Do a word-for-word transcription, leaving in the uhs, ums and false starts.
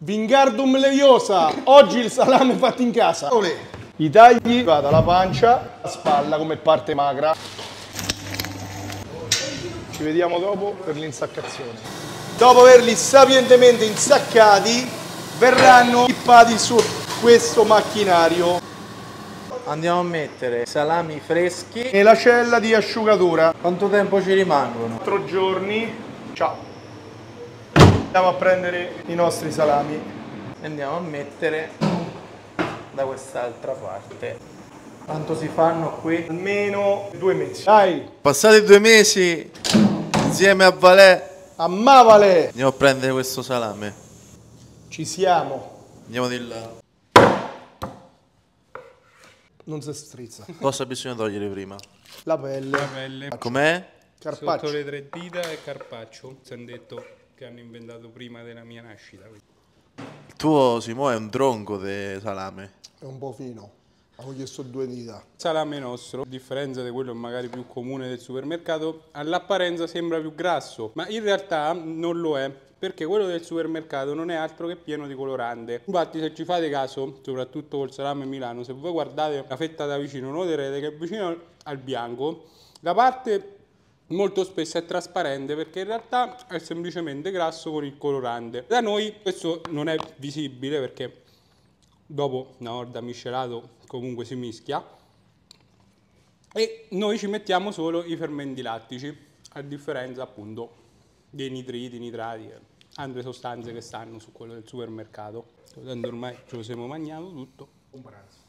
Vingardum Leviosa, oggi il salame fatto in casa. Olè. I tagli, vado alla pancia, la spalla come parte magra. Ci vediamo dopo per l'insaccazione. Dopo averli sapientemente insaccati, verranno pippati su questo macchinario. Andiamo a mettere salami freschi E la cella di asciugatura. Quanto tempo ci rimangono? Quattro giorni. Ciao. Andiamo a prendere i nostri salami. E andiamo a mettere da quest'altra parte. Quanto si fanno qui? Almeno due mesi. Dai. Passati due mesi insieme a Valè Ammavale. andiamo a prendere questo salame. Ci siamo. Andiamo di là. Non si strizza. Cosa bisogna togliere prima? La pelle. La pelle. Com'è? Carpaccio. Sotto le tre dita e carpaccio. Si hanno detto che hanno inventato prima della mia nascita. Il tuo, Simo, è un tronco di salame. È un po' fino. Avevo chiesto due dita. Il salame nostro, a differenza di quello magari più comune del supermercato, all'apparenza sembra più grasso, ma in realtà non lo è, perché quello del supermercato non è altro che pieno di colorante. Infatti, se ci fate caso, soprattutto col salame Milano, se voi guardate la fetta da vicino, noterete che vicino al bianco la parte molto spesso è trasparente, perché in realtà è semplicemente grasso con il colorante. Da noi questo non è visibile, perché dopo una volta miscelato comunque si mischia, e noi ci mettiamo solo i fermenti lattici, a differenza appunto dei nitriti, nitrati e altre sostanze che stanno su quello del supermercato. Tanto ormai ce lo siamo mangiato tutto. Un pranzo.